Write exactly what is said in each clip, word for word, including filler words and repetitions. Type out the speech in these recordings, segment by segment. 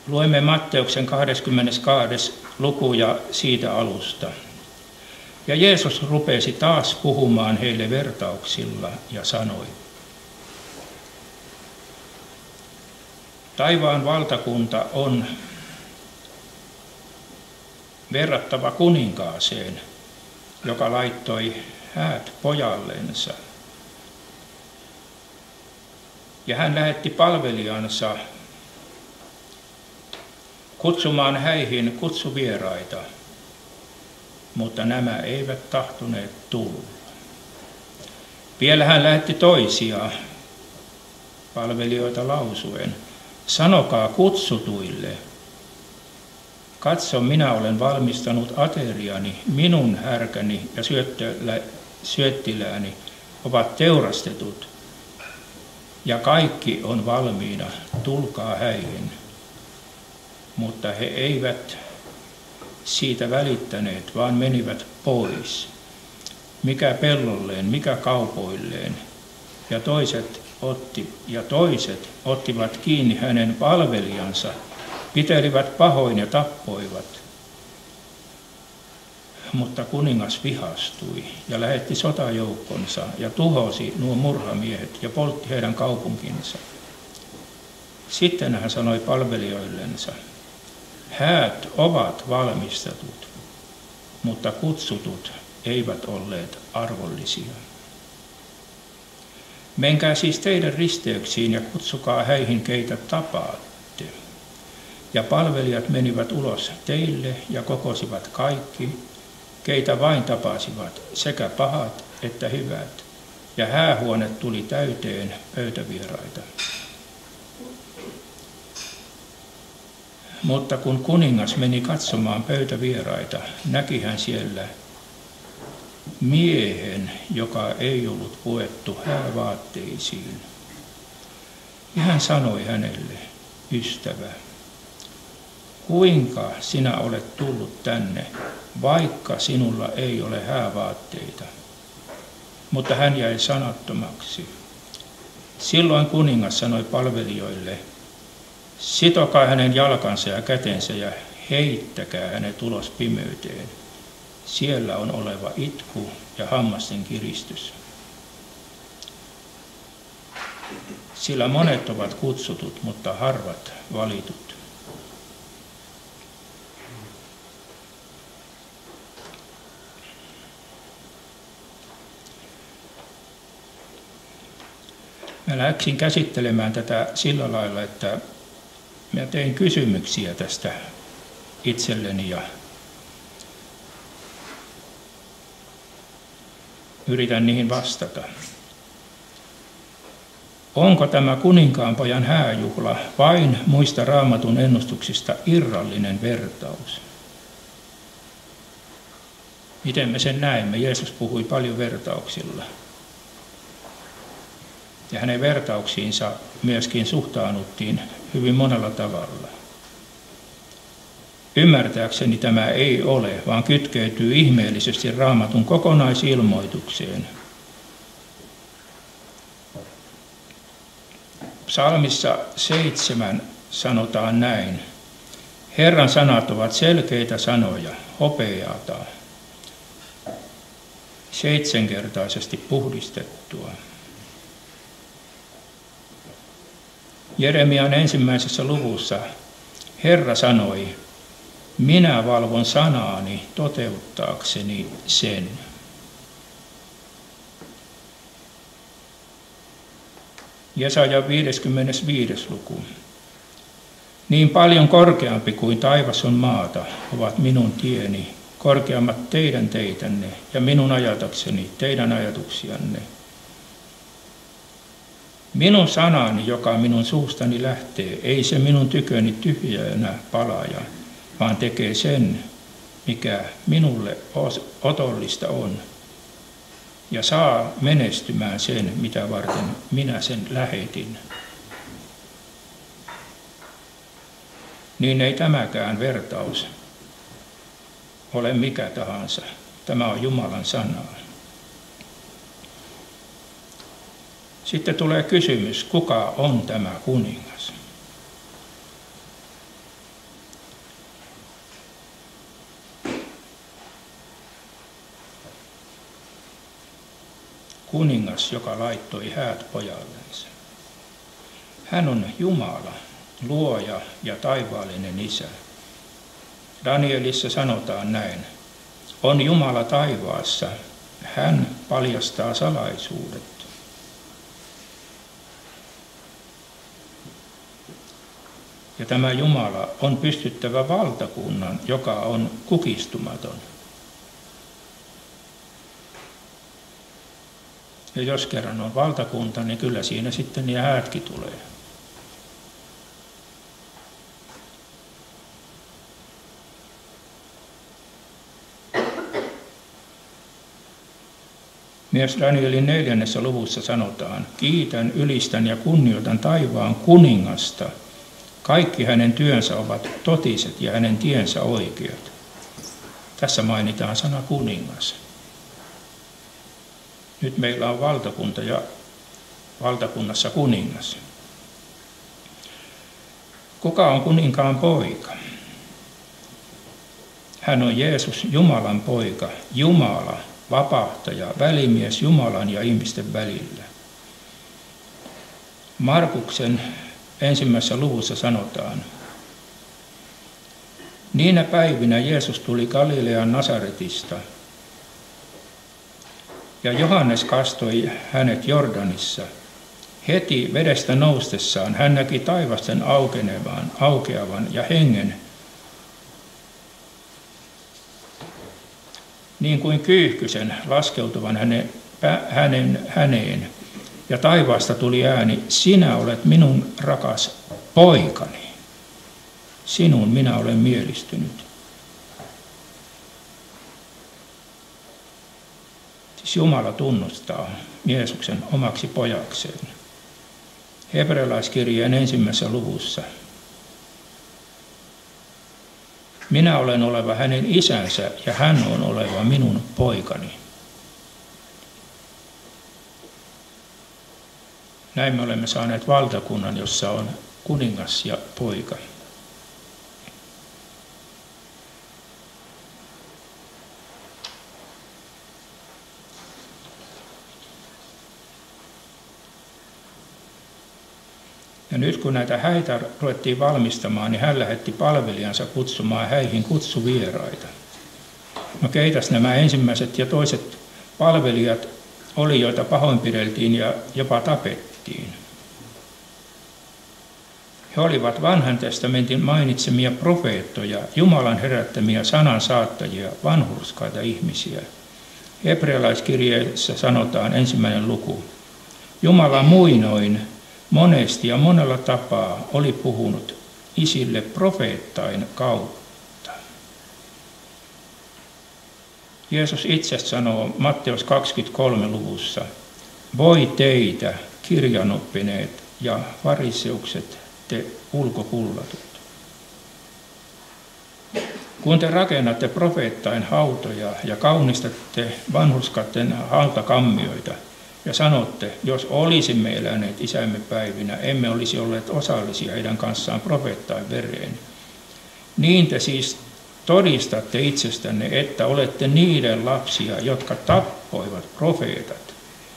Luemme Matteuksen kahdeskymmenestoinen luku ja siitä alusta. Ja Jeesus rupesi taas puhumaan heille vertauksilla ja sanoi: Taivaan valtakunta on verrattava kuninkaaseen, joka laittoi häät pojallensa. Ja hän lähetti palvelijansa kutsumaan häihin kutsuvieraita, mutta nämä eivät tahtoneet tulla. Vielä hän lähetti toisia palvelijoita lausuen: Sanokaa kutsutuille, katso, minä olen valmistanut ateriani, minun härkäni ja syöttilääni ovat teurastetut, ja kaikki on valmiina, tulkaa häihin. Mutta he eivät siitä välittäneet, vaan menivät pois, mikä pellolleen, mikä kaupoilleen, ja toiset, otti, ja toiset ottivat kiinni hänen palvelijansa, pitelivät pahoin ja tappoivat. Mutta kuningas vihastui ja lähetti sotajoukkonsa ja tuhosi nuo murhamiehet ja poltti heidän kaupunkinsa. Sitten hän sanoi palvelijoillensa: Häät ovat valmistetut, mutta kutsutut eivät olleet arvollisia. Menkää siis teidän risteyksiin ja kutsukaa häihin, keitä tapaatte. Ja palvelijat menivät ulos teille ja kokosivat kaikki, keitä vain tapasivat, sekä pahat että hyvät, ja häähuone tuli täyteen pöytävieraita. Mutta kun kuningas meni katsomaan pöytävieraita, näki hän siellä miehen, joka ei ollut puettu häävaatteisiin. Ja hän sanoi hänelle: Ystävä, kuinka sinä olet tullut tänne, vaikka sinulla ei ole häävaatteita? Mutta hän jäi sanattomaksi. Silloin kuningas sanoi palvelijoille: Sitokaa hänen jalkansa ja kätensä ja heittäkää hänet ulos pimeyteen. Siellä on oleva itku ja hammasten kiristys. Sillä monet ovat kutsutut, mutta harvat valitut. Mä läksin käsittelemään tätä sillä lailla, että mä tein kysymyksiä tästä itselleni ja yritän niihin vastata. Onko tämä kuninkaanpojan hääjuhla vain muista Raamatun ennustuksista irrallinen vertaus? Miten me sen näemme? Jeesus puhui paljon vertauksilla. Ja hänen vertauksiinsa myöskin suhtaannuttiin hyvin monella tavalla. Ymmärtääkseni tämä ei ole, vaan kytkeytyy ihmeellisesti Raamatun kokonaisilmoitukseen. Psalmissa seitsemän sanotaan näin: Herran sanat ovat selkeitä sanoja, hopeata, seitsemänkertaisesti puhdistettua. Jeremian ensimmäisessä luvussa Herra sanoi: Minä valvon sanaani toteuttaakseni sen. Jesaja viideskymmenesviides luku. Niin paljon korkeampi kuin taivas on maata ovat minun tieni, korkeammat teidän teitänne ja minun ajatukseni teidän ajatuksianne. Minun sanani, joka minun suustani lähtee, ei se minun tyköni tyhjänä palaaja, vaan tekee sen, mikä minulle otollista on, ja saa menestymään sen, mitä varten minä sen lähetin. Niin ei tämäkään vertaus ole mikä tahansa. Tämä on Jumalan sanaa. Sitten tulee kysymys, kuka on tämä kuningas? kuningas, joka laittoi häät pojallensa. Hän on Jumala, luoja ja taivaallinen isä. Danielissa sanotaan näin. On Jumala taivaassa, hän paljastaa salaisuudet. Ja tämä Jumala on pystyttävä valtakunnan, joka on kukistumaton. Ja jos kerran on valtakunta, niin kyllä siinä sitten ne häätkin tulee. Myös Danielin neljännessä luvussa sanotaan, kiitän, ylistän ja kunnioitan taivaan kuningasta. Kaikki hänen työnsä ovat totiset ja hänen tiensä oikeat. Tässä mainitaan sana kuningas. Nyt meillä on valtakunta ja valtakunnassa kuningas. Kuka on kuninkaan poika? Hän on Jeesus, Jumalan poika, Jumala, vapahtaja, välimies Jumalan ja ihmisten välillä. Markuksen ensimmäisessä luvussa sanotaan, niinä päivinä Jeesus tuli Galilean Nasaretista, ja Johannes kastoi hänet Jordanissa. Heti vedestä noustessaan hän näki taivasten aukenevan, aukeavan ja hengen, niin kuin kyyhkysen laskeutuvan hänen, hänen, häneen. Ja taivaasta tuli ääni, sinä olet minun rakas poikani. Sinun minä olen mielistynyt. Siis Jumala tunnustaa Jeesuksen omaksi pojakseen. Hebrealaiskirjeen ensimmäisessä luvussa. Minä olen oleva hänen isänsä ja hän on oleva minun poikani. Näin me olemme saaneet valtakunnan, jossa on kuningas ja poika. Ja nyt kun näitä häitä ruvettiin valmistamaan, niin hän lähetti palvelijansa kutsumaan häihin kutsuvieraita. No keitäs nämä ensimmäiset ja toiset palvelijat oli, joita pahoinpideltiin ja jopa tapettiin. He olivat vanhan testamentin mainitsemia profeettoja, Jumalan herättämiä sanansaattajia, vanhurskaita ihmisiä. Hebrealaiskirjeessä sanotaan ensimmäinen luku. Jumala muinoin monesti ja monella tapaa oli puhunut isille profeettain kautta. Jeesus itse sanoo Matteus kaksikymmentäkolme luvussa, voi teitä, kirjanoppineet ja fariseukset, te ulkokullatut. Kun te rakennatte profeettain hautoja ja kaunistatte vanhurskaiden hautakammioita, ja sanotte, jos olisimme eläneet isämme päivinä, emme olisi olleet osallisia heidän kanssaan profeettain vereen. Niin te siis todistatte itsestänne, että olette niiden lapsia, jotka tappoivat profeetat.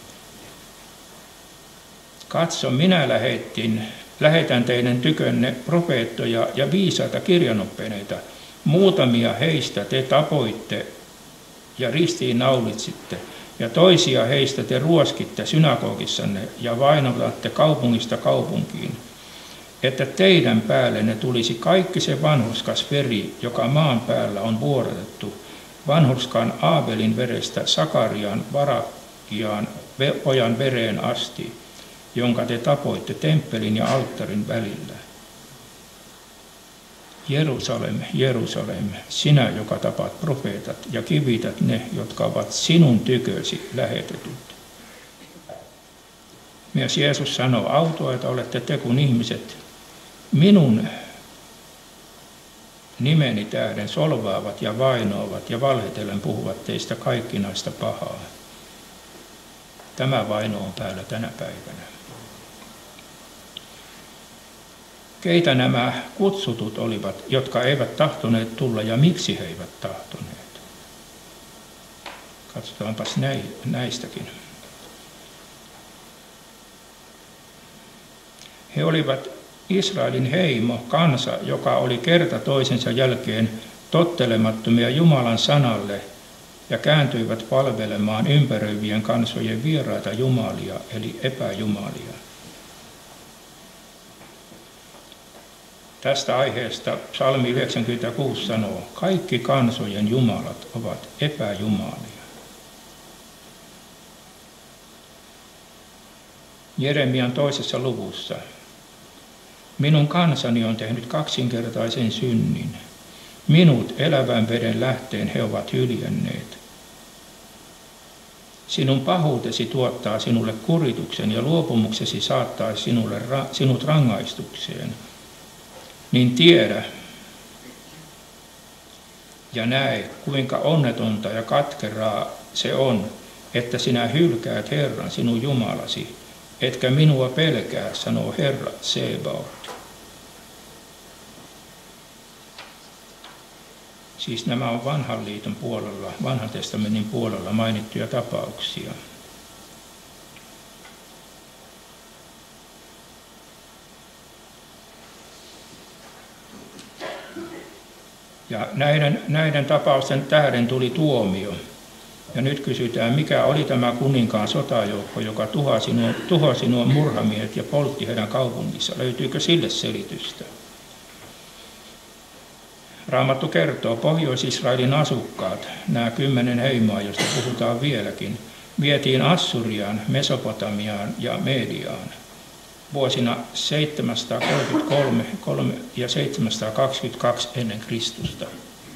Katso, minä lähetin, lähetän teidän tykönne profeettoja ja viisaita kirjanoppineita. Muutamia heistä te tapoitte ja ristiin naulitsitte. Ja toisia heistä te ruoskitte synagogissanne ja vainotatte kaupungista kaupunkiin, että teidän päällenne tulisi kaikki se vanhurskas veri, joka maan päällä on vuodatettu, vanhurskaan Aabelin verestä Sakarian Varakiaan pojan vereen asti, jonka te tapoitte temppelin ja alttarin välillä. Jerusalem, Jerusalem, sinä, joka tapat profeetat ja kivität ne, jotka ovat sinun tykösi lähetetyt. Myös Jeesus sanoo, autuaita olette te kun ihmiset minun nimeni tähden solvaavat ja vainoavat ja valhetellen puhuvat teistä kaikkinaista pahaa. Tämä vaino on päällä tänä päivänä. Keitä nämä kutsutut olivat, jotka eivät tahtoneet tulla ja miksi he eivät tahtoneet? Katsotaanpas näistäkin. He olivat Israelin heimo, kansa, joka oli kerta toisensa jälkeen tottelemattomia Jumalan sanalle ja kääntyivät palvelemaan ympäröivien kansojen vieraita jumalia, eli epäjumalia. Tästä aiheesta psalmi yhdeksänkymmentäkuusi sanoo, kaikki kansojen jumalat ovat epäjumalia. Jeremian toisessa luvussa. Minun kansani on tehnyt kaksinkertaisen synnin. Minut elävän veden lähteen he ovat hyljänneet. Sinun pahuutesi tuottaa sinulle kurituksen ja luopumuksesi saattaa sinulle, sinut rangaistukseen. Niin tiedä ja näe, kuinka onnetonta ja katkeraa se on, että sinä hylkäät Herran sinun Jumalasi, etkä minua pelkää, sanoo Herra Sebaot. Siis nämä on vanhan liiton puolella, vanhan testamentin puolella mainittuja tapauksia. Ja näiden, näiden tapausten tähden tuli tuomio. Ja nyt kysytään, mikä oli tämä kuninkaan sotajoukko, joka tuhosi nuo, tuhosi nuo murhamiehet ja poltti heidän kaupungissa. Löytyykö sille selitystä? Raamattu kertoo, Pohjois-Israelin asukkaat, nämä kymmenen heimoa, joista puhutaan vieläkin, vietiin Assuriaan, Mesopotamiaan ja Mediaan vuosina seitsemänsataakolmekymmentäkolme ja seitsemänsataakaksikymmentäkaksi ennen Kristusta.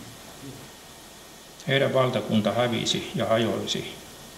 Heidän valtakunta hävisi ja hajoisi.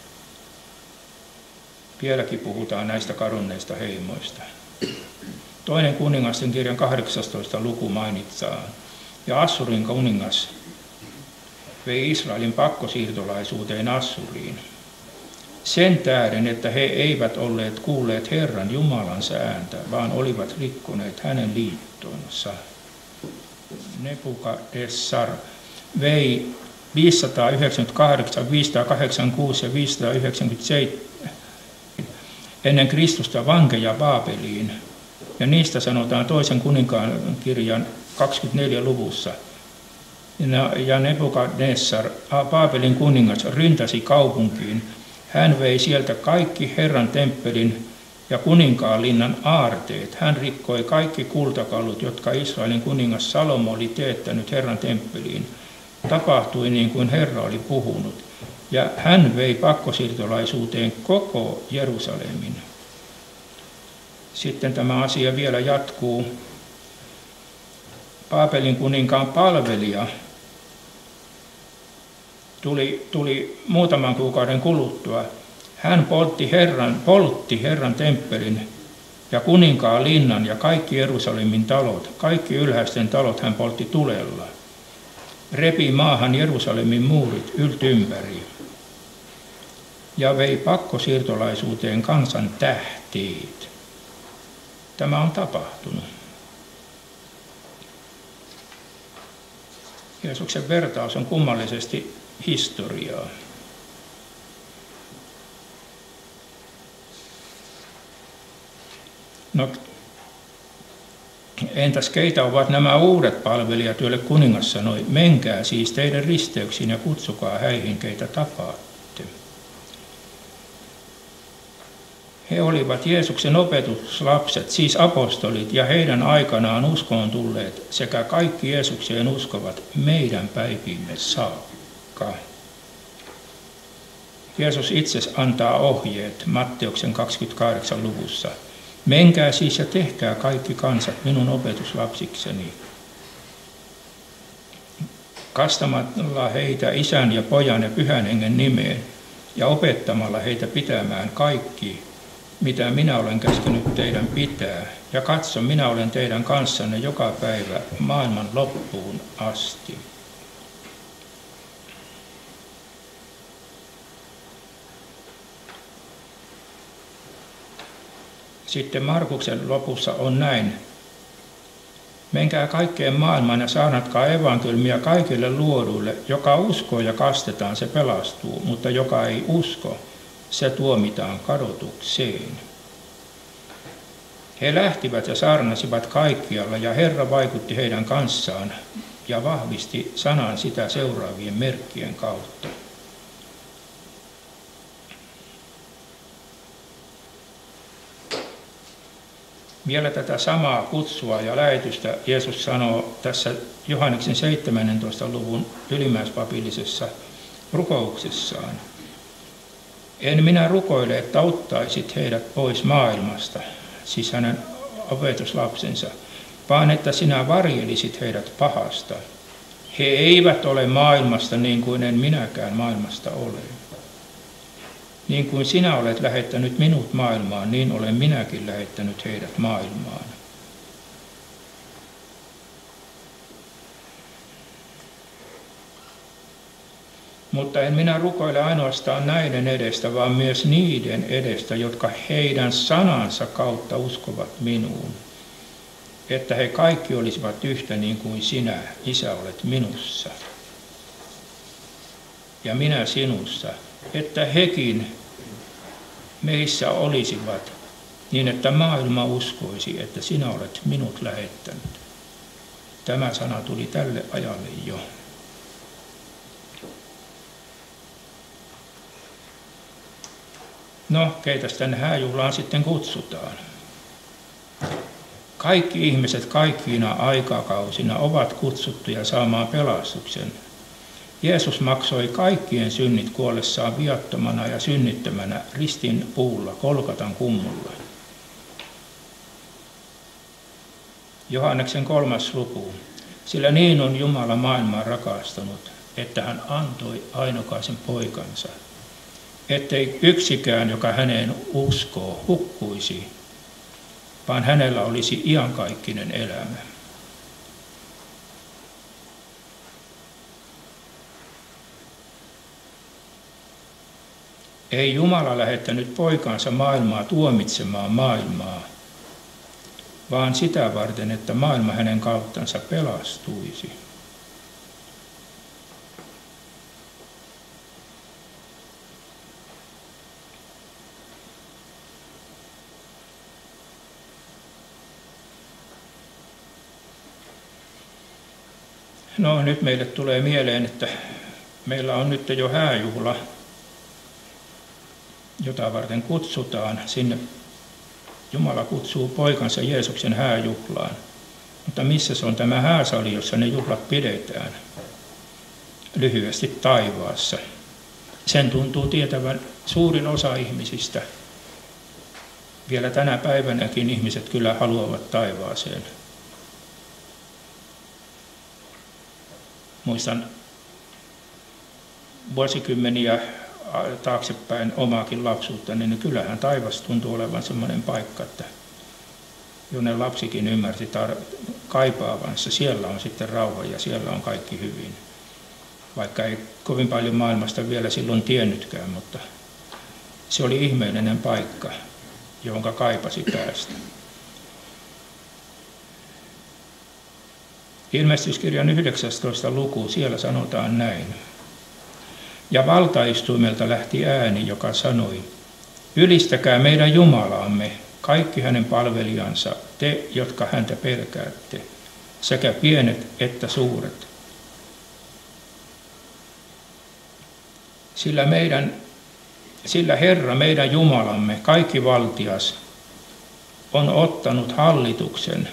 Vieläkin puhutaan näistä kadonneista heimoista. Toinen kuningasten kirjan kahdeksastoista luku mainitsee, ja Assurin kuningas vei Israelin pakkosiirtolaisuuteen Assuriin. Sen tähden, että he eivät olleet kuulleet Herran Jumalansa ääntä, vaan olivat rikkoneet hänen liittonsa. Nebukadnessar vei viisisataayhdeksänkymmentäkahdeksan, viisisataakahdeksankymmentäkuusi ja viisisataayhdeksänkymmentäseitsemän ennen Kristusta vankeja Baabeliin. Ja niistä sanotaan toisen kuninkaan kirjan kaksikymmentäneljä luvussa. Ja Nebukadnessar, Baabelin kuningas, ryntäsi kaupunkiin. Hän vei sieltä kaikki Herran temppelin ja kuninkaan linnan aarteet. Hän rikkoi kaikki kultakalut, jotka Israelin kuningas Salomo oli teettänyt Herran temppeliin. Tapahtui niin kuin Herra oli puhunut. Ja hän vei pakkosiirtolaisuuteen koko Jerusalemin. Sitten tämä asia vielä jatkuu. Baabelin kuninkaan palvelija tuli, tuli muutaman kuukauden kuluttua. Hän poltti Herran, poltti Herran temppelin ja kuninkaan linnan ja kaikki Jerusalemin talot, kaikki ylhäisten talot hän poltti tulella. Repi maahan Jerusalemin muurit yltympäri ja vei pakkosiirtolaisuuteen kansan tähteet. Tämä on tapahtunut. Jeesuksen vertaus on kummallisesti historiaa. No, entäs keitä ovat nämä uudet palvelijat, joille kuningas sanoi, menkää siis teidän risteyksiin ja kutsukaa häihin, keitä tapaatte. He olivat Jeesuksen opetuslapset, siis apostolit, ja heidän aikanaan uskoon tulleet sekä kaikki Jeesukseen uskovat meidän päiviimme saakka. Jeesus itse antaa ohjeet Matteuksen kaksikymmentäkahdeksan luvussa. Menkää siis ja tehkää kaikki kansat minun opetuslapsikseni, kastamalla heitä Isän ja Pojan ja Pyhän Hengen nimeen ja opettamalla heitä pitämään kaikki, mitä minä olen käskenyt teidän pitää. Ja katso, minä olen teidän kanssanne joka päivä maailman loppuun asti. Sitten Markuksen lopussa on näin. Menkää kaikkeen maailmaan ja saarnatkaa evankeliumia kaikille luoduille. Joka uskoo ja kastetaan, se pelastuu, mutta joka ei usko, se tuomitaan kadotukseen. He lähtivät ja saarnasivat kaikkialla, ja Herra vaikutti heidän kanssaan ja vahvisti sanan sitä seuraavien merkkien kautta. Vielä tätä samaa kutsua ja lähetystä Jeesus sanoo tässä Johanneksen seitsemännentoista luvun ylimmäispapillisessa rukouksessaan. En minä rukoile, että ottaisit heidät pois maailmasta, siis hänen opetuslapsensa, vaan että sinä varjelisit heidät pahasta. He eivät ole maailmasta niin kuin en minäkään maailmasta ole. Niin kuin sinä olet lähettänyt minut maailmaan, niin olen minäkin lähettänyt heidät maailmaan. Mutta en minä rukoile ainoastaan näiden edestä, vaan myös niiden edestä, jotka heidän sanansa kautta uskovat minuun. Että he kaikki olisivat yhtä niin kuin sinä, Isä, olet minussa. Ja minä sinussa. Että hekin meissä olisivat, niin että maailma uskoisi, että sinä olet minut lähettänyt. Tämä sana tuli tälle ajalle jo. No, keitäs tänne hääjuhlaan sitten kutsutaan? Kaikki ihmiset kaikkiina aikakausina ovat kutsuttuja saamaan pelastuksen. Jeesus maksoi kaikkien synnit kuollessaan viattomana ja synnittömänä ristin puulla Golgatan kummulla. Johanneksen kolmas luku. Sillä niin on Jumala maailmaa rakastanut, että hän antoi ainokaisen poikansa, ettei yksikään, joka häneen uskoo, hukkuisi, vaan hänellä olisi iankaikkinen elämä. Ei Jumala lähettänyt poikansa maailmaa tuomitsemaan maailmaa, vaan sitä varten, että maailma hänen kauttansa pelastuisi. No, nyt meille tulee mieleen, että meillä on nyt jo hääjuhla, jota varten kutsutaan. Sinne Jumala kutsuu poikansa Jeesuksen hääjuhlaan. Mutta missä se on tämä hääsali, jossa ne juhlat pidetään? Lyhyesti taivaassa. Sen tuntuu tietävän suurin osa ihmisistä. Vielä tänä päivänäkin ihmiset kyllä haluavat taivaaseen. Muistan vuosikymmeniä taaksepäin omaakin lapsuutta, niin kyllähän taivas tuntuu olevan semmoinen paikka, että jonne lapsikin ymmärsi tar- kaipaavansa. Siellä on sitten rauha ja siellä on kaikki hyvin. Vaikka ei kovin paljon maailmasta vielä silloin tiennytkään, mutta se oli ihmeellinen paikka, jonka kaipasi päästä. Ilmestyskirjan yhdeksästoista luku, siellä sanotaan näin. Ja valtaistuimelta lähti ääni, joka sanoi, ylistäkää meidän Jumalaamme, kaikki hänen palvelijansa, te, jotka häntä pelkäätte, sekä pienet että suuret. Sillä, meidän, sillä Herra, meidän Jumalamme, kaikki valtias, on ottanut hallituksen.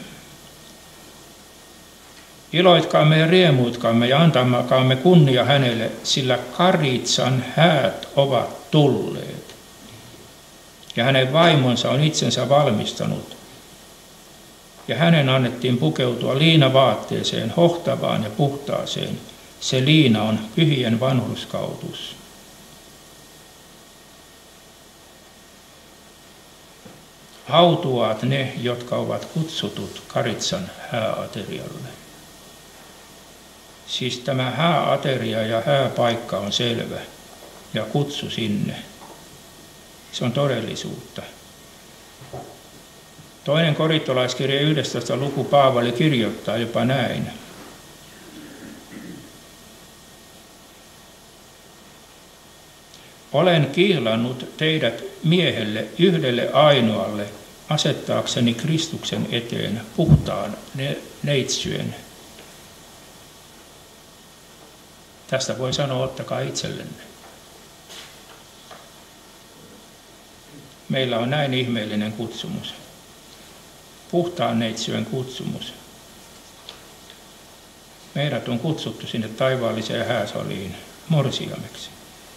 Iloitkaamme ja riemuitkaamme ja antamakaamme kunnia hänelle, sillä Karitsan häät ovat tulleet. Ja hänen vaimonsa on itsensä valmistanut. Ja hänen annettiin pukeutua liinavaatteeseen, hohtavaan ja puhtaaseen. Se liina on pyhien vanhurskautus. Hautuaat ne, jotka ovat kutsutut Karitsan hääaterialle. Siis tämä hääateria ja hääpaikka on selvä ja kutsu sinne. Se on todellisuutta. Toinen korintolaiskirja yhdestoista luku Paavali kirjoittaa jopa näin. Olen kihlannut teidät miehelle yhdelle ainoalle, asettaakseni Kristuksen eteen puhtaan neitsyen. Tästä voi sanoa, ottakaa itsellenne. Meillä on näin ihmeellinen kutsumus. Puhtaan neitsyen kutsumus. Meidät on kutsuttu sinne taivaalliseen hääsaliin morsiameksi.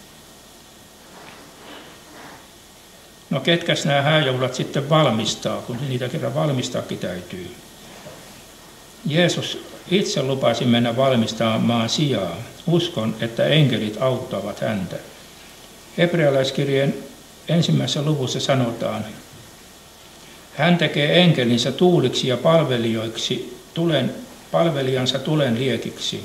No ketkäs nämä hääjuhlat sitten valmistaa, kun niitä kerran valmistaakin täytyy? Jeesus itse lupasi mennä valmistamaan sijaa. Uskon, että enkelit auttavat häntä. Hebrealaiskirjeen ensimmäisessä luvussa sanotaan, hän tekee enkelinsä tuuliksi ja palvelijoiksi, tulen, palvelijansa tulen liekiksi.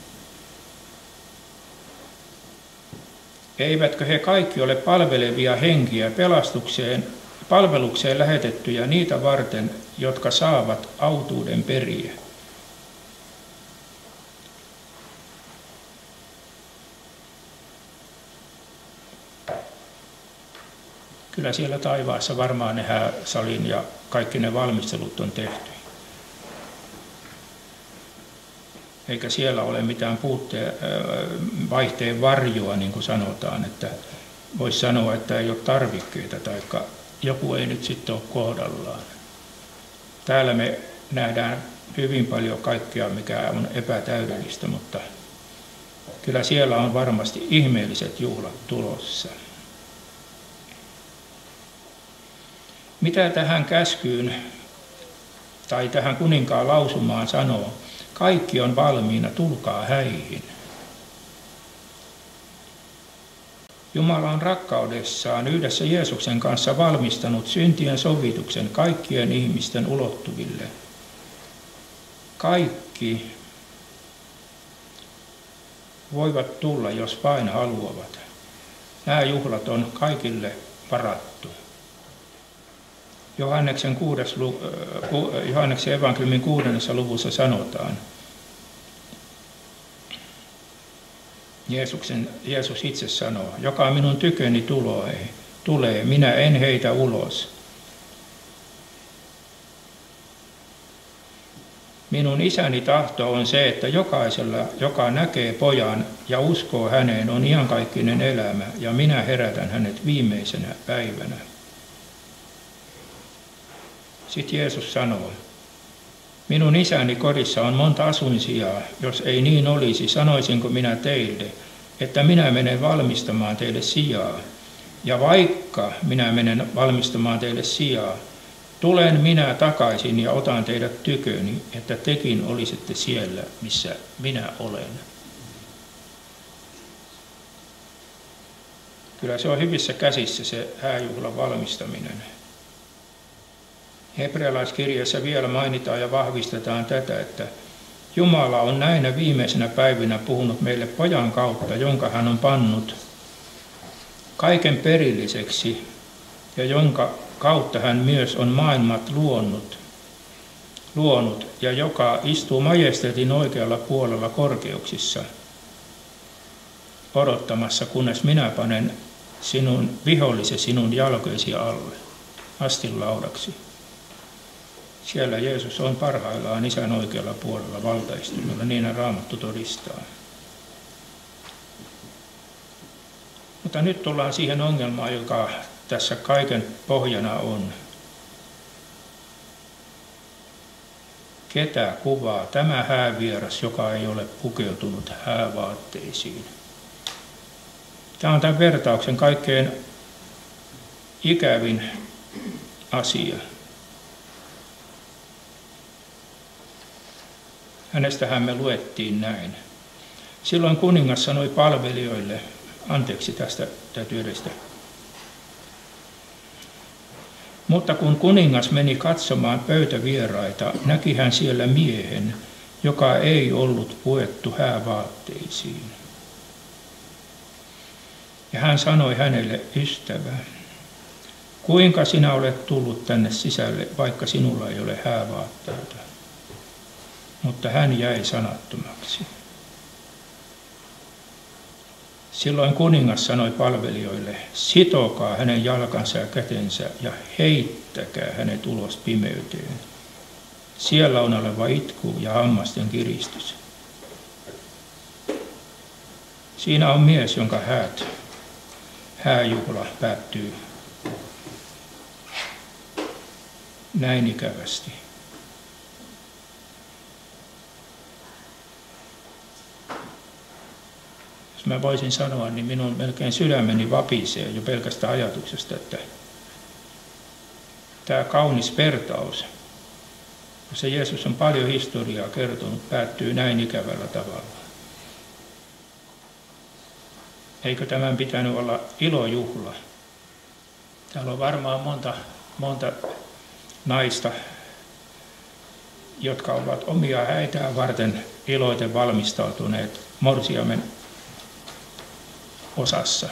Eivätkö he kaikki ole palvelevia henkiä pelastukseen, palvelukseen lähetettyjä niitä varten, jotka saavat autuuden periä? Kyllä siellä taivaassa varmaan ne hääsalin ja kaikki ne valmistelut on tehty. Eikä siellä ole mitään puutteen, vaihteen varjoa, niin kuin sanotaan, että voisi sanoa, että ei ole tarvikkeita tai joku ei nyt sitten ole kohdallaan. Täällä me nähdään hyvin paljon kaikkea, mikä on epätäydellistä, mutta kyllä siellä on varmasti ihmeelliset juhlat tulossa. Mitä tähän käskyyn tai tähän kuninkaan lausumaan sanoo? Kaikki on valmiina, tulkaa häihin. Jumala on rakkaudessaan yhdessä Jeesuksen kanssa valmistanut syntien sovituksen kaikkien ihmisten ulottuville. Kaikki voivat tulla, jos vain haluavat. Nämä juhlat on kaikille varattu. Johanneksen, kuudes, Johanneksen evankeliumin kuudennessa luvussa sanotaan, Jeesuksen, Jeesus itse sanoo, joka minun tyköni tulee, tulee, minä en heitä ulos. Minun isäni tahto on se, että jokaisella, joka näkee pojan ja uskoo häneen, on iankaikkinen elämä, ja minä herätän hänet viimeisenä päivänä. Sitten Jeesus sanoo, minun isäni kodissa on monta asuinsijaa, jos ei niin olisi, sanoisinko minä teille, että minä menen valmistamaan teille sijaa. Ja vaikka minä menen valmistamaan teille sijaa, tulen minä takaisin ja otan teidät tyköni, että tekin olisitte siellä, missä minä olen. Kyllä se on hyvissä käsissä se hääjuhlan valmistaminen. Hebrealaiskirjassa vielä mainitaan ja vahvistetaan tätä, että Jumala on näinä viimeisenä päivinä puhunut meille pojan kautta, jonka hän on pannut kaiken perilliseksi ja jonka kautta hän myös on maailmat luonut, luonut ja joka istuu majesteetin oikealla puolella korkeuksissa odottamassa, kunnes minä panen sinun vihollisi sinun jalkojesi alle astinlaudaksi. Siellä Jeesus on parhaillaan Isän oikealla puolella valtaistumella, niin Raamattu todistaa. Mutta nyt tullaan siihen ongelmaan, joka tässä kaiken pohjana on. Ketä kuvaa tämä häävieras, joka ei ole pukeutunut häävaatteisiin? Tämä on tämän vertauksen kaikkein ikävin asia. Hänestähän me luettiin näin. Silloin kuningas sanoi palvelijoille, anteeksi tästä täytyy edestä. Mutta kun kuningas meni katsomaan pöytävieraita, näki hän siellä miehen, joka ei ollut puettu häävaatteisiin. Ja hän sanoi hänelle, ystävä, kuinka sinä olet tullut tänne sisälle, vaikka sinulla ei ole häävaatteita? Mutta hän jäi sanattomaksi. Silloin kuningas sanoi palvelijoille, sitokaa hänen jalkansa ja kätensä ja heittäkää hänet ulos pimeyteen. Siellä on oleva itku ja hammasten kiristys. Siinä on mies, jonka häät, hääjuhla päättyy näin ikävästi. Jos mä voisin sanoa, niin minun melkein sydämeni vapisee jo pelkästä ajatuksesta, että tämä kaunis vertaus, jossa Jeesus on paljon historiaa kertonut, päättyy näin ikävällä tavalla. Eikö tämän pitänyt olla ilojuhla? Täällä on varmaan monta, monta naista, jotka ovat omia häitään varten iloiten valmistautuneet morsiamen osassa.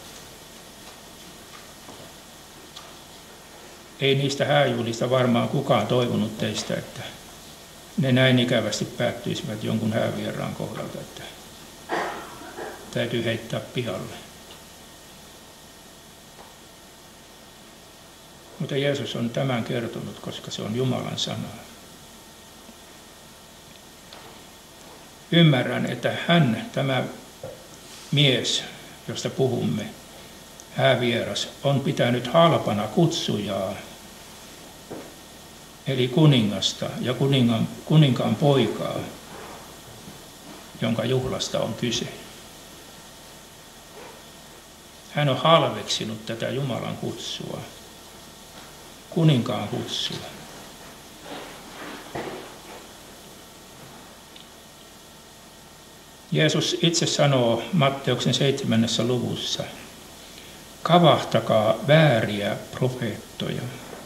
Ei niistä hääjuhlista varmaan kukaan toivonut teistä, että ne näin ikävästi päättyisivät jonkun häävieraan kohdalta, että täytyy heittää pihalle. Mutta Jeesus on tämän kertonut, koska se on Jumalan sana. Ymmärrän, että hän, tämä mies, josta puhumme, häävieras, on pitänyt halpana kutsujaa, eli kuningasta ja kuningan, kuninkaan poikaa, jonka juhlasta on kyse. Hän on halveksinut tätä Jumalan kutsua, kuninkaan kutsua. Jeesus itse sanoo Matteuksen seitsemännessä luvussa, kavahtakaa vääriä profeettoja,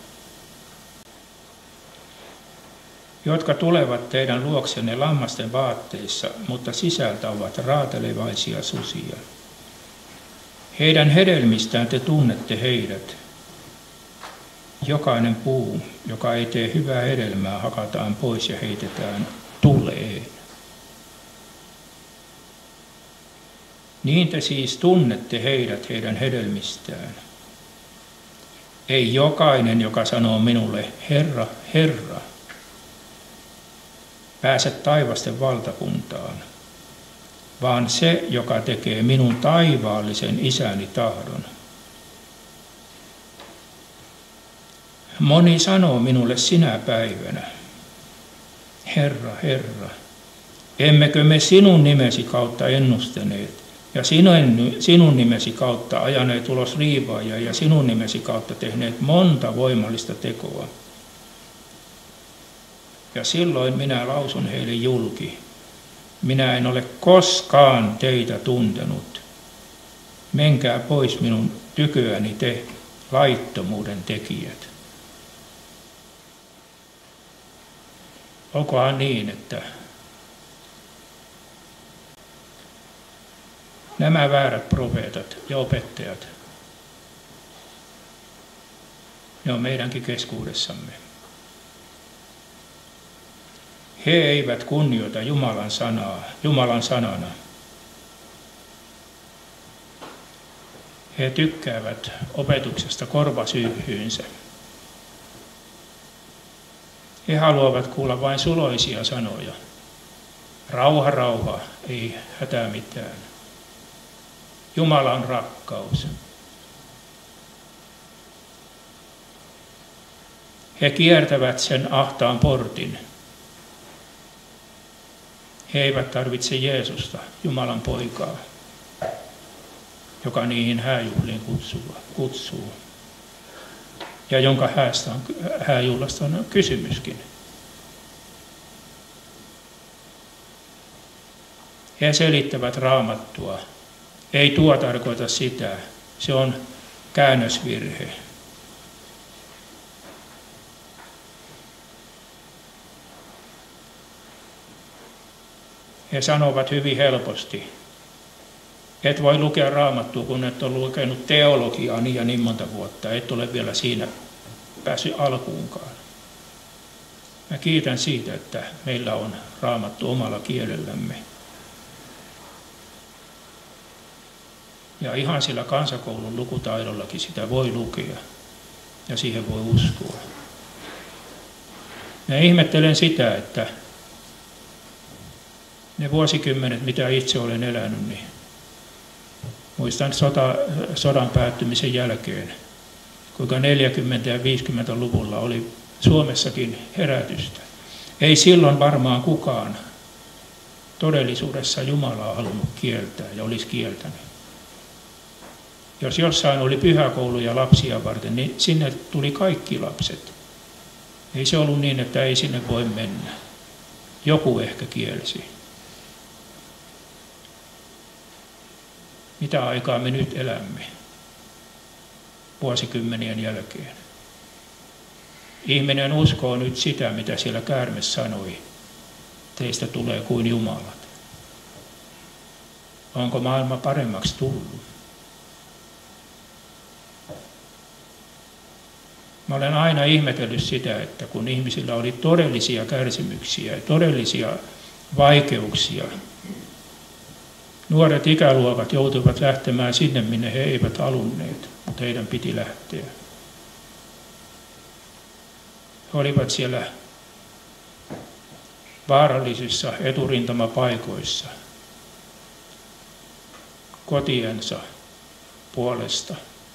jotka tulevat teidän luoksenne lammasten vaatteissa, mutta sisältä ovat raatelevaisia susia. Heidän hedelmistään te tunnette heidät. Jokainen puu, joka ei tee hyvää hedelmää, hakataan pois ja heitetään tuleen. Niin te siis tunnette heidät heidän hedelmistään. Ei jokainen, joka sanoo minulle, Herra, Herra, pääse taivasten valtakuntaan, vaan se, joka tekee minun taivaallisen isäni tahdon. Moni sanoo minulle sinä päivänä, Herra, Herra, emmekö me sinun nimesi kautta ennustaneet, ja sinun, sinun nimesi kautta ajaneet ulos riivaajia, ja sinun nimesi kautta tehneet monta voimallista tekoa. Ja silloin minä lausun heille julki, minä en ole koskaan teitä tuntenut. Menkää pois minun tyköäni te, laittomuuden tekijät. Onkohan niin, että nämä väärät profeetat ja opettajat, ne on meidänkin keskuudessamme. He eivät kunnioita Jumalan sanaa, Jumalan sanana. He tykkäävät opetuksesta korvasyyhyynsä. He haluavat kuulla vain suloisia sanoja. Rauha, rauha, ei hätää mitään. Jumala on rakkaus. He kiertävät sen ahtaan portin. He eivät tarvitse Jeesusta, Jumalan poikaa, joka niihin hääjuhliin kutsuu, ja jonka häästä on, hääjuhlasta on kysymyskin. He selittävät Raamattua. Ei tuo tarkoita sitä, se on käännösvirhe. He sanovat hyvin helposti, et voi lukea Raamattua, kun et ole lukenut teologiaa niin ja niin monta vuotta, et ole vielä siinä päässyt alkuunkaan. Mä kiitän siitä, että meillä on Raamattu omalla kielellämme. Ja ihan sillä kansakoulun lukutaidollakin sitä voi lukea ja siihen voi uskoa. Ja ihmettelen sitä, että ne vuosikymmenet, mitä itse olen elänyt, niin muistan sota, sodan päättymisen jälkeen, kuinka neljäkymmentä- ja viisikymmentäluvulla oli Suomessakin herätystä. Ei silloin varmaan kukaan todellisuudessa Jumalaa halunnut kieltää ja olisi kieltänyt. Jos jossain oli pyhäkouluja lapsia varten, niin sinne tuli kaikki lapset. Ei se ollut niin, että ei sinne voi mennä. Joku ehkä kielsi. Mitä aikaa me nyt elämme vuosikymmenien jälkeen? Ihminen uskoo nyt sitä, mitä siellä käärme sanoi. Teistä tulee kuin jumalat. Onko maailma paremmaksi tullut? Mä olen aina ihmetellyt sitä, että kun ihmisillä oli todellisia kärsimyksiä ja todellisia vaikeuksia, nuoret ikäluokat joutuivat lähtemään sinne, minne he eivät halunneet, mutta heidän piti lähteä. He olivat siellä vaarallisissa eturintamapaikoissa kotiensa puolesta.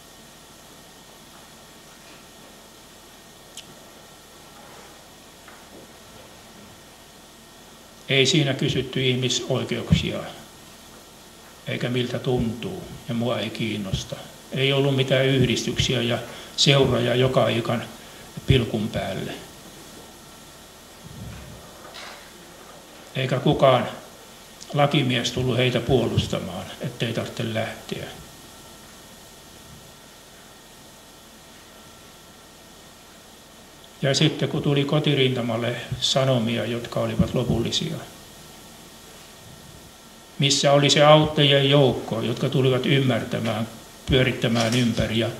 Ei siinä kysytty ihmisoikeuksia, eikä miltä tuntuu, ja mua ei kiinnosta. Ei ollut mitään yhdistyksiä ja seuroja joka ikan pilkun päälle. Eikä kukaan lakimies tullut heitä puolustamaan, ettei tarvitse lähteä. Ja sitten kun tuli kotirintamalle sanomia, jotka olivat lopullisia, missä oli se auttajien joukko, jotka tulivat ymmärtämään, pyörittämään ympäri ja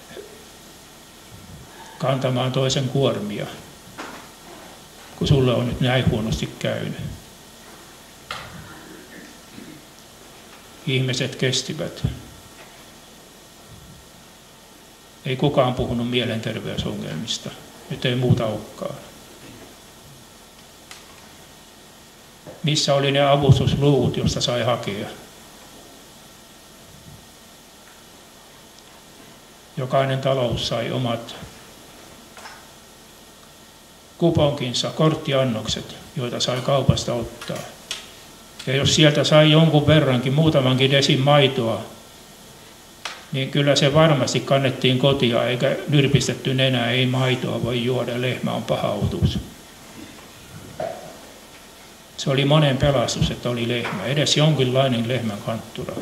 kantamaan toisen kuormia, kun sulle on nyt näin huonosti käynyt. Ihmiset kestivät. Ei kukaan puhunut mielenterveysongelmista. Nyt ei muuta olekaan. Missä oli ne avustusluvut, josta sai hakea? Jokainen talous sai omat kuponkinsa, korttiannokset, joita sai kaupasta ottaa. Ja jos sieltä sai jonkun verrankin, muutamankin desin maitoa, niin kyllä se varmasti kannettiin kotia, eikä nyrpistetty nenää, ei maitoa voi juoda, lehmä on pahautus. Se oli monen pelastus, että oli lehmä, edes jonkinlainen lehmän kanttura.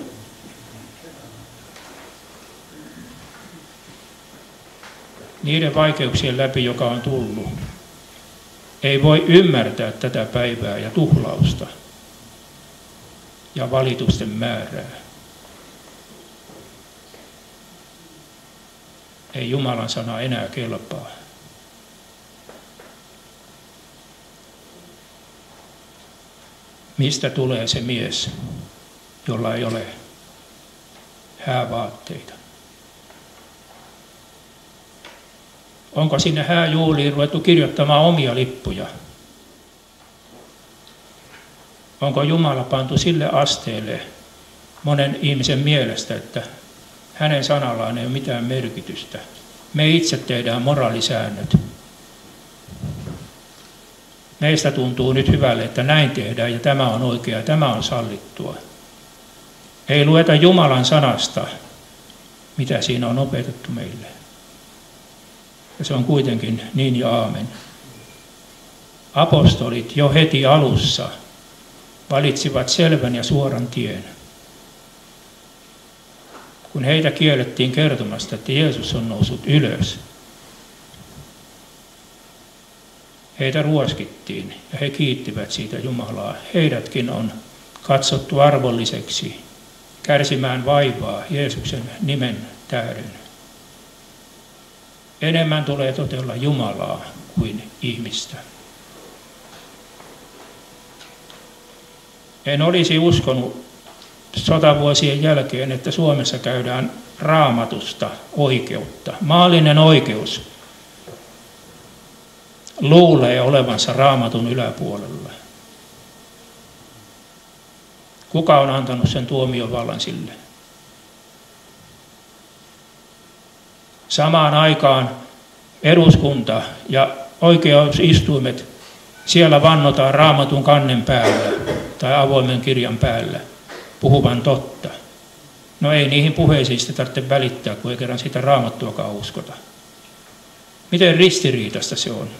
Niiden vaikeuksien läpi, joka on tullut, ei voi ymmärtää tätä päivää ja tuhlausta ja valitusten määrää. Ei Jumalan sana enää kelpaa. Mistä tulee se mies, jolla ei ole häävaatteita? Onko sinne hääjuhliin ruvettu kirjoittamaan omia lippuja? Onko Jumala pantu sille asteelle monen ihmisen mielestä, että hänen sanallaan ei ole mitään merkitystä? Me itse tehdään moraalisäännöt. Meistä tuntuu nyt hyvälle, että näin tehdään ja tämä on oikea, tämä on sallittua. Ei lueta Jumalan sanasta, mitä siinä on opetettu meille. Ja se on kuitenkin niin ja aamen. Apostolit jo heti alussa valitsivat selvän ja suoran tien. Kun heitä kiellettiin kertomasta, että Jeesus on noussut ylös, heitä ruoskittiin ja he kiittivät siitä Jumalaa. Heidätkin on katsottu arvolliseksi kärsimään vaivaa Jeesuksen nimen tähden. Enemmän tulee totella Jumalaa kuin ihmistä. En olisi uskonut sotavuosien jälkeen, että Suomessa käydään Raamatusta oikeutta. Maallinen oikeus luulee olevansa Raamatun yläpuolella. Kuka on antanut sen tuomiovallan sille? Samaan aikaan eduskunta ja oikeusistuimet, siellä vannotaan Raamatun kannen päällä tai avoimen kirjan päällä puhuvan totta. No ei niihin puheisiin sitä tarvitse välittää, kun ei kerran sitä Raamattuakaan uskota. Miten ristiriitaista se on?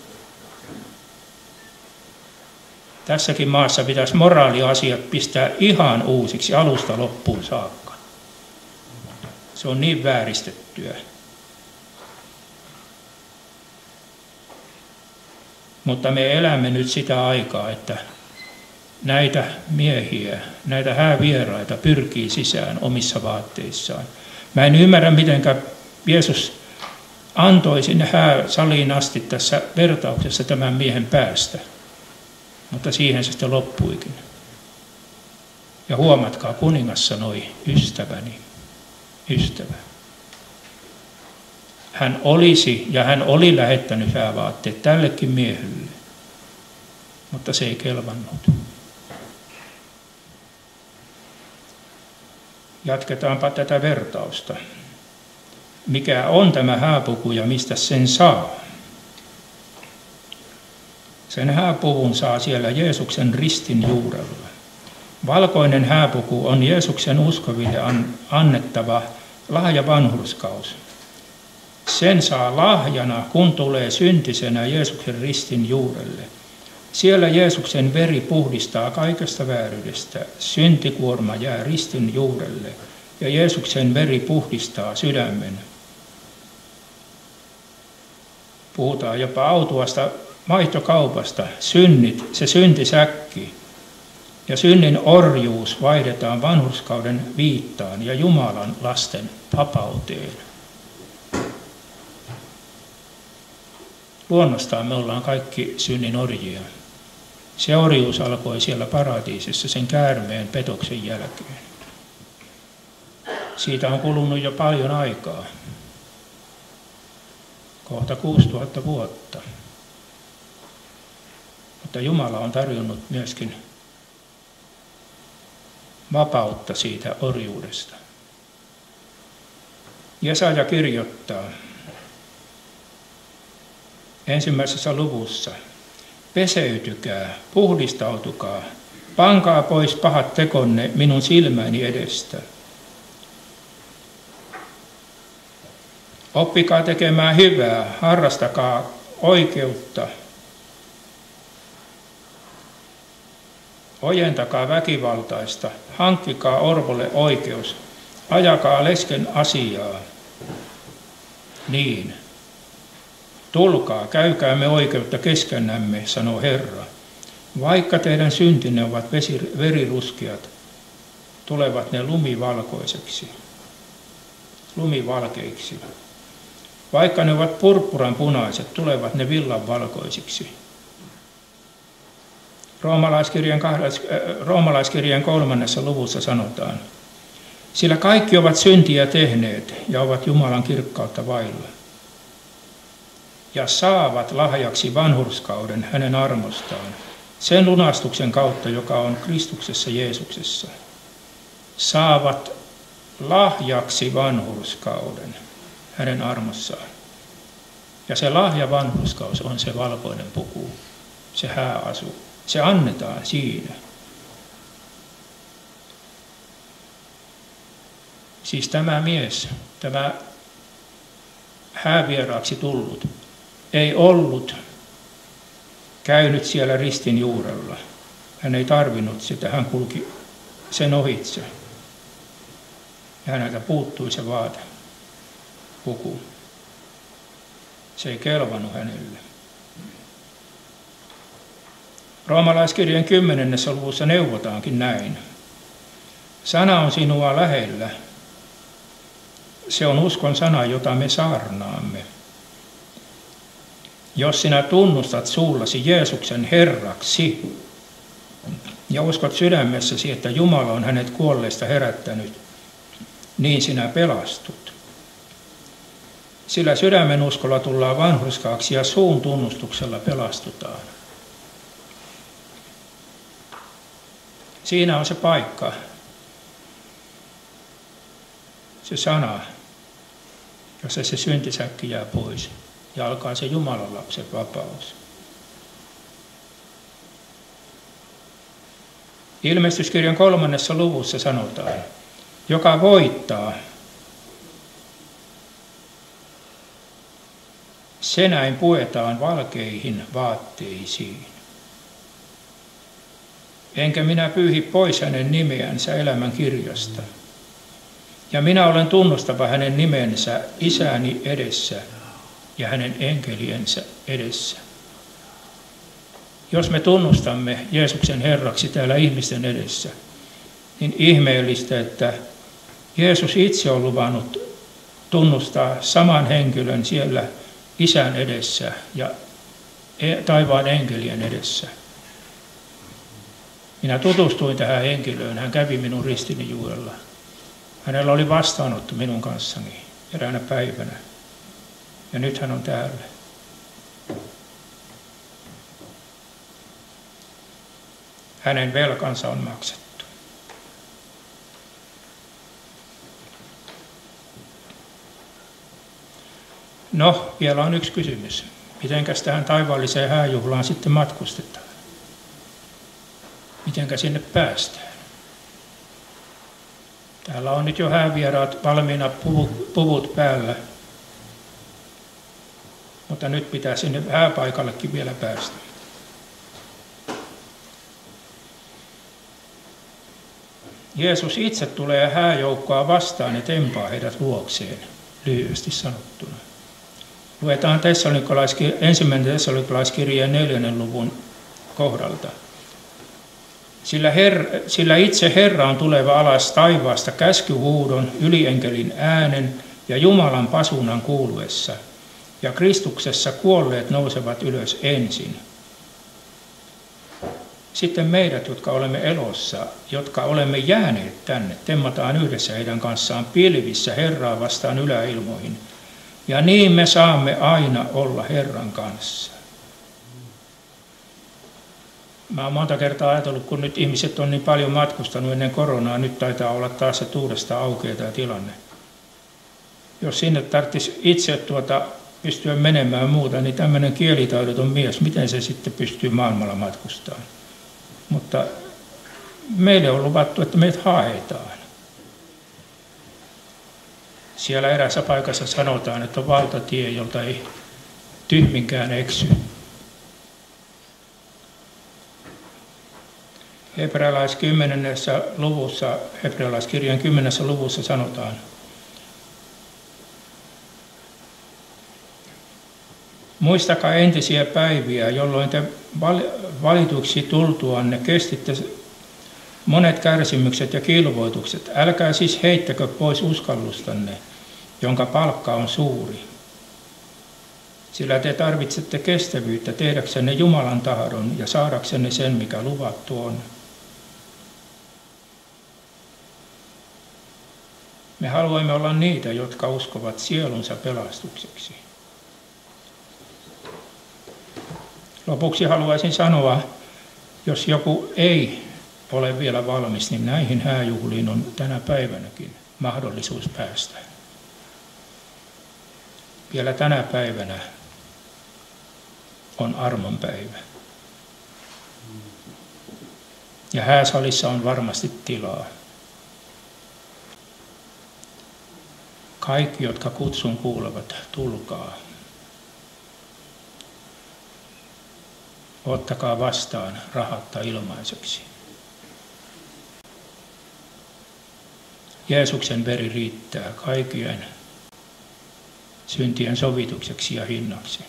Tässäkin maassa pitäisi moraaliasiat pistää ihan uusiksi alusta loppuun saakka. Se on niin vääristettyä. Mutta me elämme nyt sitä aikaa, että näitä miehiä, näitä häävieraita pyrkii sisään omissa vaatteissaan. Mä en ymmärrä, miten Jeesus antoi sinne hääsaliin asti tässä vertauksessa tämän miehen päästä. Mutta siihen se sitten loppuikin. Ja huomatkaa, kuningas sanoi, ystäväni, ystävä. Hän olisi ja hän oli lähettänyt häävaatteet tällekin miehelle, mutta se ei kelvannut. Jatketaanpa tätä vertausta. Mikä on tämä hääpuku ja mistä sen saa? Sen hääpuvun saa siellä Jeesuksen ristin juurella. Valkoinen hääpuku on Jeesuksen uskoville annettava lahja vanhurskaus. Sen saa lahjana, kun tulee syntisenä Jeesuksen ristin juurelle. Siellä Jeesuksen veri puhdistaa kaikesta vääryydestä. Syntikuorma jää ristin juurelle ja Jeesuksen veri puhdistaa sydämen. Puhutaan jopa autuasta vaihtokaupasta. Synnit, se syntisäkki ja synnin orjuus vaihdetaan vanhurskauden viittaan ja Jumalan lasten vapauteen. Luonnostaan me ollaan kaikki synnin orjia. Se orjuus alkoi siellä paratiisissa sen käärmeen petoksen jälkeen. Siitä on kulunut jo paljon aikaa. Kohta kuusituhatta vuotta. Mutta Jumala on tarjonnut myöskin vapautta siitä orjuudesta. Jesaja kirjoittaa ensimmäisessä luvussa, peseytykää, puhdistautukaa, pankaa pois pahat tekonne minun silmäni edestä. Oppikaa tekemään hyvää, harrastakaa oikeutta, ojentakaa väkivaltaista, hankkikaa orvolle oikeus, ajakaa lesken asiaa. Niin. Tulkaa, käykäämme oikeutta keskennämme, sanoo Herra. Vaikka teidän syntinne ovat veriruskeat, tulevat ne lumivalkoiseksi, lumivalkeiksi. Vaikka ne ovat purppuran punaiset, tulevat ne villan valkoisiksi. Roomalaiskirjan, kahdes, äh, roomalaiskirjan kolmannessa luvussa sanotaan, sillä kaikki ovat syntiä tehneet ja ovat Jumalan kirkkautta vailla. Ja saavat lahjaksi vanhurskauden hänen armostaan, sen lunastuksen kautta, joka on Kristuksessa Jeesuksessa. Saavat lahjaksi vanhurskauden hänen armossaan. Ja se lahja vanhurskaus on se valkoinen puku, se hääasu. Se annetaan siinä. Siis tämä mies, tämä häävieraaksi tullut, ei ollut käynyt siellä ristin juurella. Hän ei tarvinnut sitä, hän kulki sen ohitse. Ja häneltä puuttui se vaate, puku. Se ei kelvannut hänelle. Roomalaiskirjan kymmenennessä luvussa neuvotaankin näin. Sana on sinua lähellä. Se on uskon sana, jota me saarnaamme. Jos sinä tunnustat suullasi Jeesuksen Herraksi ja uskot sydämessäsi, että Jumala on hänet kuolleista herättänyt, niin sinä pelastut. Sillä sydämen uskolla tullaan vanhurskaaksi ja suun tunnustuksella pelastutaan. Siinä on se paikka, se sana, jossa se syntisäkki jää pois ja alkaa se Jumalan lapsen vapaus. Ilmestyskirjan kolmannessa luvussa sanotaan, joka voittaa, se näin puetaan valkeihin vaatteisiin. Enkä minä pyyhi pois hänen nimeänsä elämän kirjasta. Ja minä olen tunnustava hänen nimensä isäni edessä ja hänen enkeliensä edessä. Jos me tunnustamme Jeesuksen Herraksi täällä ihmisten edessä, niin ihmeellistä, että Jeesus itse on luvannut tunnustaa saman henkilön siellä isän edessä ja taivaan enkelien edessä. Minä tutustuin tähän henkilöön, hän kävi minun ristini juurella. Hänellä oli vastaanotto minun kanssani eräänä päivänä ja nyt hän on täällä. Hänen velkansa on maksettu. No, vielä on yksi kysymys. Mitenkäs tähän taivaalliseen hääjuhlaan sitten matkustetaan? Mitenkä sinne päästään? Täällä on nyt jo häävieraat valmiina puvut päällä, mutta nyt pitää sinne hääpaikallekin vielä päästä. Jeesus itse tulee hääjoukkoa vastaan ja tempaa heidät luokseen, lyhyesti sanottuna. Luetaan ensimmäinen Tessalonikalaiskirjeen neljännen luvun kohdalta. Sillä, her, sillä itse Herra on tuleva alas taivaasta käskyhuudon, ylienkelin äänen ja Jumalan pasunan kuuluessa, ja Kristuksessa kuolleet nousevat ylös ensin. Sitten meidät, jotka olemme elossa, jotka olemme jääneet tänne, temmataan yhdessä heidän kanssaan pilvissä Herraa vastaan yläilmoihin, ja niin me saamme aina olla Herran kanssa. Mä oon monta kertaa ajatellut, kun nyt ihmiset on niin paljon matkustanut ennen koronaa, nyt taitaa olla taas se uudestaan aukeaa tämä tilanne. Jos sinne tarvitsisi itse tuota pystyä menemään muuta, niin tämmöinen kielitaidoton mies, miten se sitten pystyy maailmalla matkustamaan? Mutta meille on luvattu, että meitä haetaan. Siellä eräässä paikassa sanotaan, että on valtatie, jolta ei tyhminkään eksy. Hebrealaiskymmenennessä luvussa, hebrealaiskirjan kymmenennessä luvussa sanotaan, muistakaa entisiä päiviä, jolloin te valituiksi tultuanne kestitte monet kärsimykset ja kilvoitukset. Älkää siis heittäkö pois uskallustanne, jonka palkka on suuri. Sillä te tarvitsette kestävyyttä tehdäksenne Jumalan tahdon ja saadaksenne sen, mikä luvattu on. Me haluamme olla niitä, jotka uskovat sielunsa pelastukseksi. Lopuksi haluaisin sanoa, jos joku ei ole vielä valmis, niin näihin hääjuhliin on tänä päivänäkin mahdollisuus päästä. Vielä tänä päivänä on armonpäivä. Ja hääsalissa on varmasti tilaa. Kaikki, jotka kutsun kuulevat, tulkaa. Ottakaa vastaan rahatta ilmaiseksi. Jeesuksen veri riittää kaikkien syntien sovitukseksi ja hinnaksi.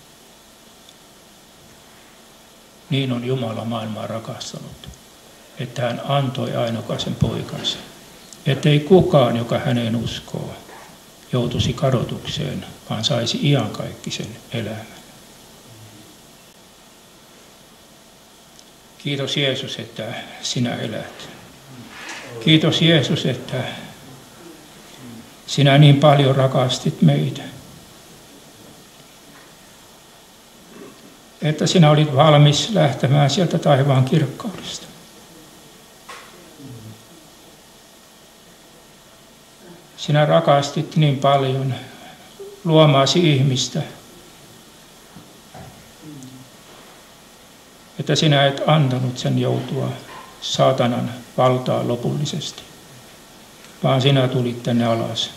Niin on Jumala maailmaa rakastanut, että hän antoi ainokaisen poikansa, ettei kukaan, joka häneen uskoo, joutuisi kadotukseen, vaan saisi iankaikkisen elämän. Kiitos Jeesus, että sinä elät. Kiitos Jeesus, että sinä niin paljon rakastit meitä. Että sinä olit valmis lähtemään sieltä taivaan kirkkaudesta. Sinä rakastit niin paljon luomaasi ihmistä, että sinä et antanut sen joutua saatanan valtaa lopullisesti, vaan sinä tulit tänne alas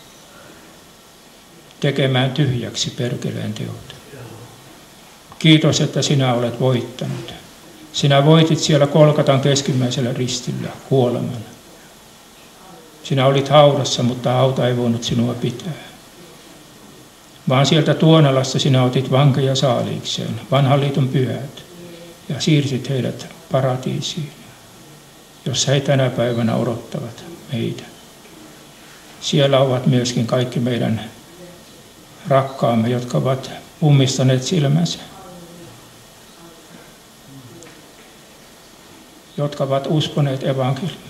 tekemään tyhjäksi perkeleen teot. Kiitos, että sinä olet voittanut. Sinä voitit siellä Golgatan keskimmäisellä ristillä kuoleman. Sinä olit haudassa, mutta hauta ei voinut sinua pitää. Vaan sieltä Tuonelasta sinä otit vankeja saaliikseen, vanhan liiton pyhät, ja siirsit heidät paratiisiin, jossa he tänä päivänä odottavat meitä. Siellä ovat myöskin kaikki meidän rakkaamme, jotka ovat ummistaneet silmänsä, jotka ovat uskoneet evankeliumin,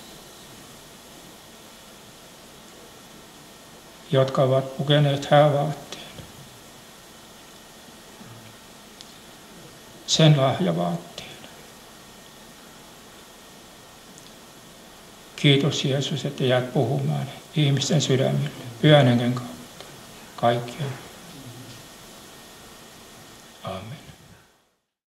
jotka ovat pukeneet häävaatteen, sen lahjavaatteen. Kiitos Jeesus, että jäät puhumaan ihmisten sydämille, Pyhän Hengen kautta, kaikkea. Amen.